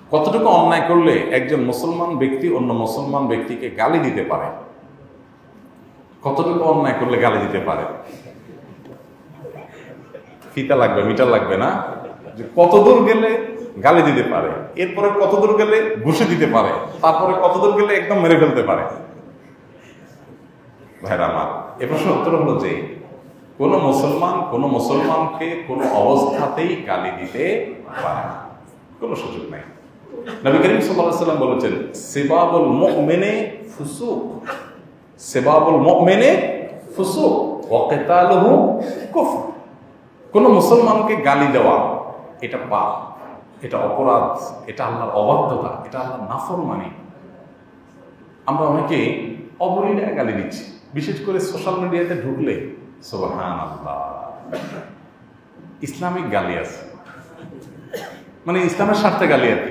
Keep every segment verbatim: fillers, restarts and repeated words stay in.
কতটুকু অন্যায় করলে একজন মুসলমান ব্যক্তি অন্য মুসলমান ব্যক্তিকে গালি দিতে পারে? কতটুকু অন্যায় করলে গালি দিতে পারে? ফিতা লাগবে, মিটার লাগবে না, যে কতদূর গেলে গালি দিতে পারে, এরপরে কতদূর গেলে ঘুষে দিতে পারে, তারপরে কতদূর গেলে একদম মেরে ফেলতে পারে। ভাইরা আমার, এ প্রশ্ন উত্তর হলো যে কোন মুসলমান কোন মুসলমানকে কোন অবস্থাতেই গালি দিতে পারে না, কোনো সুযোগ নাই। নবী করিম সাল্লাল্লাহু আলাইহি ওয়াসাল্লাম বলেছেন, সিবাবুল মুমিনে ফুসুক, সিবাবুল মুমিনে ফুসুক ওয়া কিতালুহু কুফর। কোন মুসলমানকে গালি দেওয়া এটা পাপ, এটা অপরাধ, এটা আল্লাহর অবাধ্যতা, এটা আল্লাহর নাফরমানি। আমরা অনেকে অবলীলায় গালি দিচ্ছি, বিশেষ করে সোশ্যাল মিডিয়াতে ঢুকলে সুবহানাল্লাহ, ইসলামিক গালি আছে, মানে ইসলামের স্বার্থে গালি আছে।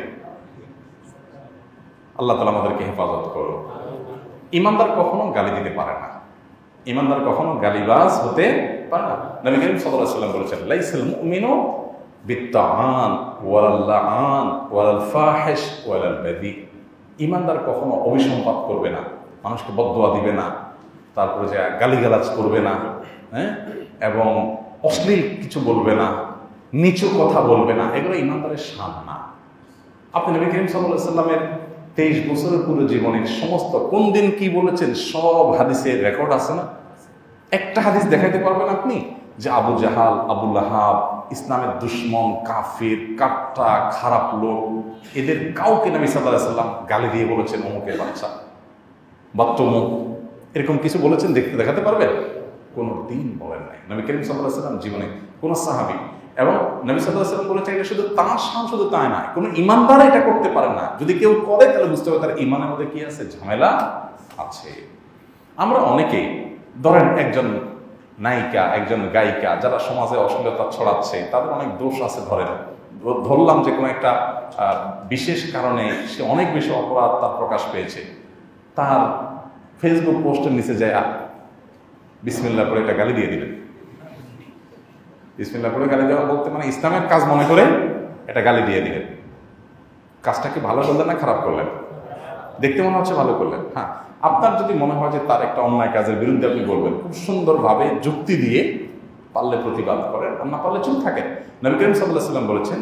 আল্লাহ তাআলা আমাদেরকে হেফাজত করুন। ইমানদার কখনো গালি দিতে পারে না, ইমানদার কখনো গালিবাজ হতে পারে না। নবী করিম সাল্লাল্লাহু আলাইহি ওয়াসাল্লাম বলেছেন, লাইসাল মুমিনু বিত্তাআন ওয়ালাল লাআন ওয়ালাল ফাহিশ ওয়ালাল বাযী। ইমানদার কখনো অভিসম্পাত করবে না, মানুষকে বদদোয়া দিবে না, তারপরে যে গালিগালাজ করবে না, হ্যাঁ, এবং অশ্লীল কিছু বলবে না, নিচু কথা বলবে না, এগুলো ইমানদারের শান না। আপনি নবী করিম সাল্লাল্লাহু আলাইহি ওয়াসাল্লামের তেইশ বছরের পুরো জীবনের সমস্ত কোন দিন কি বলেছেন সব হাদিসের রেকর্ড আছে না? একটা হাদিস দেখাইতে পারবেন আপনি যে আবু জাহাল, আবু লাহাব, ইসলামের দুশ্মন, কাফির, কাট্টা, খারাপ লোক, এদের কাউকে নবী সাল্লাল্লাহু আলাইহি ওয়াসাল্লাম গালি দিয়ে বলেছেন অমুকের বাচ্চা, বাচ্চমুখ, এরকম কিছু বলেছেন দেখতে দেখাতে পারবেন? কোনো দিন বলেন নাই। নবী করিম সাল্লাল্লাহু আলাইহি ওয়াসাল্লাম জীবনে কোন সাহাবী, এবং নবী সাল্লাল্লাহু আলাইহি ওয়াসাল্লাম বলেছেন এটা শুধু তার শান, শুধু তাই না, কোনো ইমানদার এটা করতে পারে না। যদি কেউ করে তাহলে বুঝতে হবে তার ইমানের মধ্যে কি আছে, ঝামেলা আছে। আমরা অনেকেই ধরেন একজন নায়িকা, একজন গায়িকা যারা সমাজে অশ্লীলতা ছড়াচ্ছে, তাদের অনেক দোষ আছে। ধরেন ধরলাম যে কোনো একটা বিশেষ কারণে সে অনেক বেশি অপরাধ তার প্রকাশ পেয়েছে, তার ফেসবুক পোস্টের নিচে যায় বিসমিল্লাহ করে একটা গালি দিয়ে দিলেন। বিসমিল্লাহ করে গালি দেওয়া বলতে মানে ইসলামের কাজ মনে করে এটা গালি দিয়ে দিলেন। কাজটা কি ভালো করলেন না খারাপ করলেন? দেখতে মনে হচ্ছে ভালো করলেন। হ্যাঁ, আপনার যদি মনে হয় যে তার একটা অন্যায় কাজের বিরুদ্ধে আপনি বলবেন, খুব সুন্দরভাবে যুক্তি দিয়ে পারলে প্রতিবাদ করেন, আর না পারলে চুপ থাকেন। নবী করিম সাল্লাল্লাহু আলাইহি ওয়াসাল্লাম বলেছেন,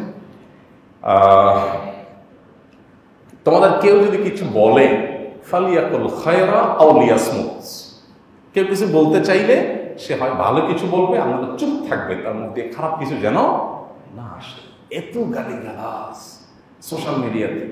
তোমাদের কেউ যদি কিছু বলে ফালিয়াকুল খায়রা আও লিয়াসমুত, কেউ কিছু বলতে চাইলে সে হয় ভালো কিছু বলবে, আমরা চুপ থাকবে, তার মধ্যে খারাপ কিছু যেন না আসে। এত গালিগালাজ সোশ্যাল মিডিয়াতে।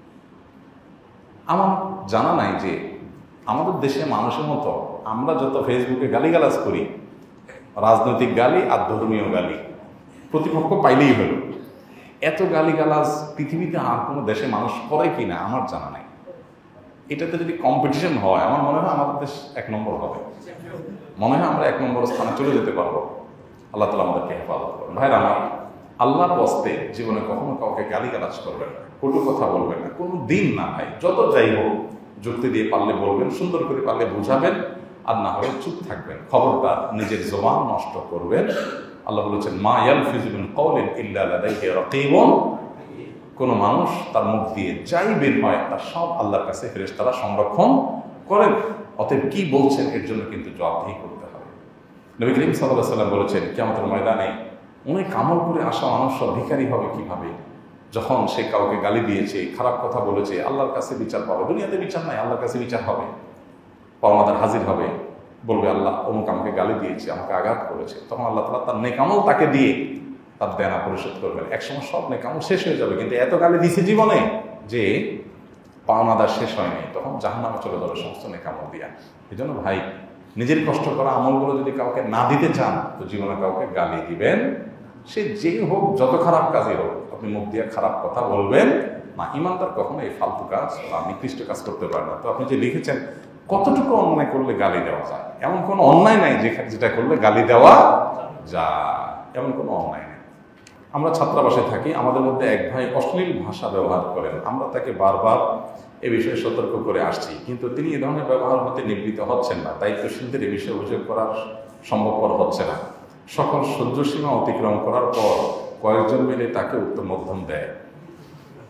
আমার জানা নাই যে আমাদের দেশে মানুষের মতো আমরা যত ফেসবুকে গালিগালাজ করি, রাজনৈতিক গালি আর ধর্মীয় গালি প্রতিপক্ষ পাইলেই হলো, এত গালিগালাজ পৃথিবীতে আর কোনো দেশে মানুষ করে কিনা আমার জানা নাই। এটাতে যদি কম্পিটিশন হয় আমার মনে হয় আমাদের দেশ এক নম্বর হবে, মনে হয় আমরা এক নম্বর স্থানে চলে যেতে পারবো। আল্লাহ তাআলা আমাদেরকে হেফাজত করুন। ভাইরা আমার, আল্লাহর ওয়াস্তে জীবনে কখনো কাউকে গালিগালাজ করবেন না, কটু কথা বলবেন না, কোনো দিন না ভাই। যত যাই হোক যুক্তি দিয়ে পারলে বলবেন, সুন্দর করে পারলে বোঝাবেন, আর না হলে চুপ থাকবেন। খবরদার নিজের জবান নষ্ট করবেন। আল্লাহ বলেছেন, মা ইয়ালফিযু মিন কাওলিন ইল্লা লাদাইহি রাকীবুন। কোনো মানুষ তার মুখ দিয়ে যাই বের হয় তার সব আল্লাহর কাছে ফেরেশতারা সংরক্ষণ করেন। অতএব কি বলছেন এর জন্য কিন্তু জবাবদিহি করতে হবে। নবী করিম সাল্লাল্লাহু আলাইহি ওয়াসাল্লাম বলেছেন, কিয়ামতের ময়দানে অনেক আমল করে আসা মানুষ সব ভিখারি হবে কিভাবে? যখন সে কাউকে গালি দিয়েছে, খারাপ কথা বলেছে, আল্লাহর কাছে বিচার পাবে। দুনিয়াতে বিচার নাই, আল্লাহর কাছে বিচার হবে। পাওনাদার হাজির হবে, বলবে আল্লাহ অমুক আমাকে গালি দিয়েছে, আমাকে আঘাত করেছে। তখন আল্লাহ তাআলা তার নেক আমল তাকে দিয়ে তার দেনা পরিশোধ করবেন। একসময় সব নেক আমল শেষ হয়ে যাবে, কিন্তু এত গালি দিয়েছে জীবনে যে পাওনাদার শেষ হয়নি, তখন জাহান্নামে চলে যাবে সমস্ত নেক আমল দিয়া। এই জন্য ভাই, নিজের কষ্ট করা আমলগুলো যদি কাউকে না দিতে চান তো জীবনে কাউকে গালি দিবেন, সে যেই হোক, যত খারাপ কাজই হোক, আপনি মুখ দিয়ে খারাপ কথা বলবেন না। ইমানদার কখনো এই ফালতু কাজ বা নিকৃষ্ট কাজ করতে পারে না। তো আপনি যে লিখেছেন কতটুকু অন্যায় করলে গালি দেওয়া যায়, এমন কোনো অন্যায় নাই যেটা করলে গালি দেওয়া যায়, এমন কোনো অন্যায় নেই। আমরা ছাত্রাবাসে থাকি, আমাদের মধ্যে এক ভাই অশ্লীল ভাষা ব্যবহার করেন। আমরা তাকে বারবার এ বিষয়ে সতর্ক করে আসছি, কিন্তু তিনি এ ধরনের ব্যবহার হতে নিবৃত্ত হচ্ছেন না। দায়িত্বশীলদের এ বিষয়ে অভিযোগ করার সম্ভবপর হচ্ছে না। সকল সহ্য সীমা অতিক্রম করার পর কয়েকজন মিলে তাকে উত্তম মধ্যম দেয়।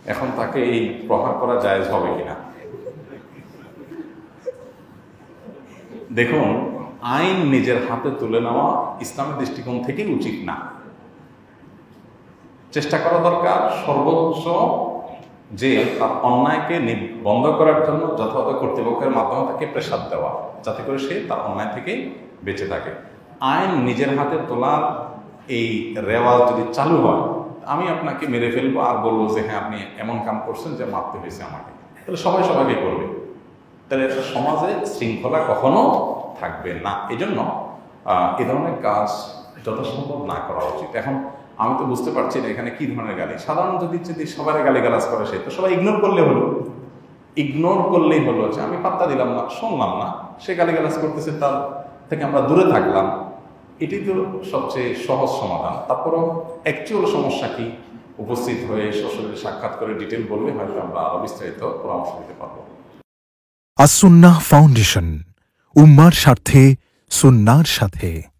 এখন তাকে এই প্রহার করা জায়েজ হবে কিনা? দেখুন, আইন নিজের হাতে তুলে নেওয়া ইসলামের দৃষ্টিকোণ থেকেই উচিত না। চেষ্টা করা দরকার সর্বোচ্চ যে তার অন্যায়কে বন্ধ করার জন্য যথাযথ কর্তৃপক্ষের মাধ্যমে তাকে প্রেসার দেওয়া, যাতে করে সে তার অন্যায় থেকে বেঁচে থাকে। আইন নিজের হাতে তোলার এই রেওয়াজ যদি চালু হয়, আমি আপনাকে মেরে ফেলবো আর বলবো যে হ্যাঁ আপনি এমন কাম করছেন যে মারতে হয়েছে আমাকে, তাহলে সবাই সবাইকে করবে, তাহলে সমাজে শৃঙ্খলা কখনো থাকবে না। এই জন্য এ ধরনের কাজ যথাসম্ভব না করা উচিত। এখন আমি তো বুঝতে পারছি না এখানে কি ধরনের গালি। সাধারণ যদি যদি সবাই গালি গালাজ করে সে তো সবাই ইগনোর করলে হলো, ইগনোর করলেই হলো যে আমি পাত্তা দিলাম না, শুনলাম না, সে গালি গালাজ করতেছে, তার থেকে আমরা দূরে থাকলাম। এটি তো সবচেয়ে সহজ সমাধান। তারপরও অ্যাকচুয়াল সমস্যা কি উপস্থিত হয়ে সশরীরে সাক্ষাৎ করে ডিটেল বললে হয়তো আমরা আরো বিস্তারিত পরামর্শ দিতে পারবো। আস-সুন্নাহ ফাউন্ডেশন, উম্মার স্বার্থে সুন্নাহর সাথে।